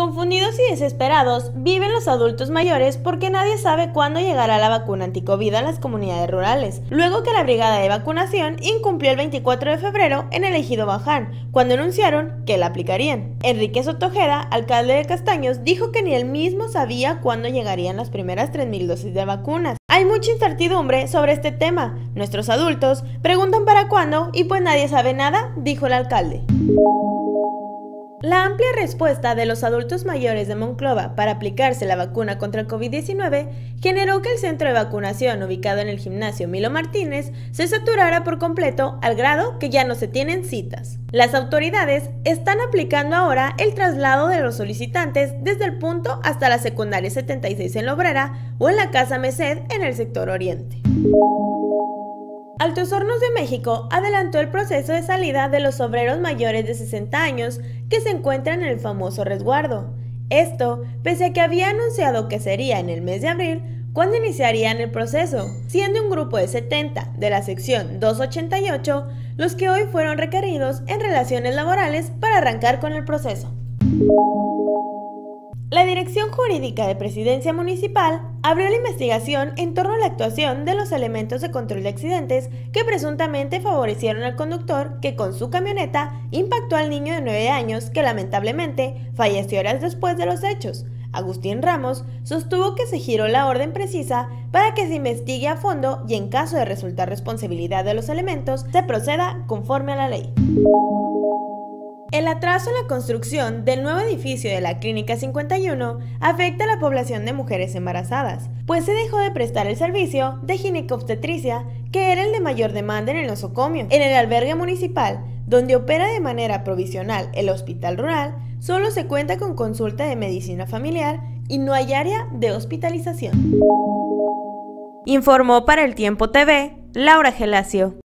Confundidos y desesperados viven los adultos mayores porque nadie sabe cuándo llegará la vacuna anticovid a las comunidades rurales, luego que la brigada de vacunación incumplió el 24 de febrero en el ejido Baján, cuando anunciaron que la aplicarían. Enrique Sotojeda, alcalde de Castaños, dijo que ni él mismo sabía cuándo llegarían las primeras 3,000 dosis de vacunas. Hay mucha incertidumbre sobre este tema. Nuestros adultos preguntan para cuándo y pues nadie sabe nada, dijo el alcalde. La amplia respuesta de los adultos mayores de Monclova para aplicarse la vacuna contra el COVID-19 generó que el centro de vacunación ubicado en el gimnasio Milo Martínez se saturara por completo al grado que ya no se tienen citas. Las autoridades están aplicando ahora el traslado de los solicitantes desde el punto hasta la secundaria 76 en La Obrera o en la Casa Merced en el sector oriente. Altos Hornos de México adelantó el proceso de salida de los obreros mayores de 60 años que se encuentran en el famoso resguardo. Esto pese a que había anunciado que sería en el mes de abril cuando iniciarían el proceso, siendo un grupo de 70 de la sección 288 los que hoy fueron requeridos en relaciones laborales para arrancar con el proceso. La Dirección Jurídica de Presidencia Municipal abrió la investigación en torno a la actuación de los elementos de control de accidentes que presuntamente favorecieron al conductor que con su camioneta impactó al niño de 9 años que lamentablemente falleció horas después de los hechos. Agustín Ramos sostuvo que se giró la orden precisa para que se investigue a fondo y en caso de resultar responsabilidad de los elementos se proceda conforme a la ley. El atraso en la construcción del nuevo edificio de la Clínica 51 afecta a la población de mujeres embarazadas, pues se dejó de prestar el servicio de ginecobstetricia, que era el de mayor demanda en el nosocomio. En el albergue municipal, donde opera de manera provisional el hospital rural, solo se cuenta con consulta de medicina familiar y no hay área de hospitalización. Informó para El Tiempo TV, Laura Gelacio.